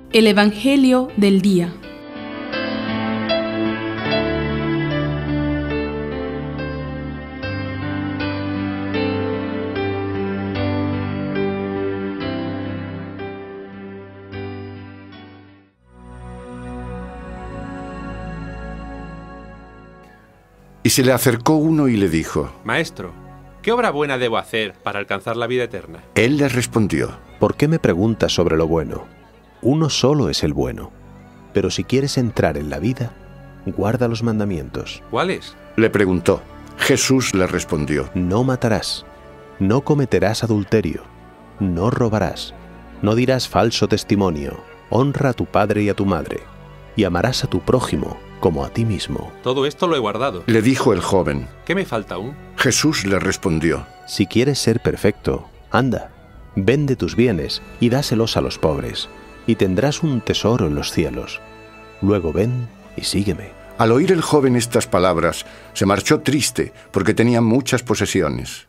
El Evangelio del día. Y se le acercó uno y le dijo: Maestro, ¿qué obra buena debo hacer para alcanzar la vida eterna? Él le respondió: ¿Por qué me preguntas sobre lo bueno? Uno solo es el bueno. Pero si quieres entrar en la vida, guarda los mandamientos. ¿Cuáles? Le preguntó. Jesús le respondió: No matarás, no cometerás adulterio, no robarás, no dirás falso testimonio, honra a tu padre y a tu madre, y amarás a tu prójimo como a ti mismo. Todo esto lo he guardado. Le dijo el joven. ¿Qué me falta aún? Jesús le respondió: Si quieres ser perfecto, anda, vende tus bienes y dáselos a los pobres, y tendrás un tesoro en los cielos. Luego ven y sígueme. Al oír el joven estas palabras, se marchó triste porque tenía muchas posesiones.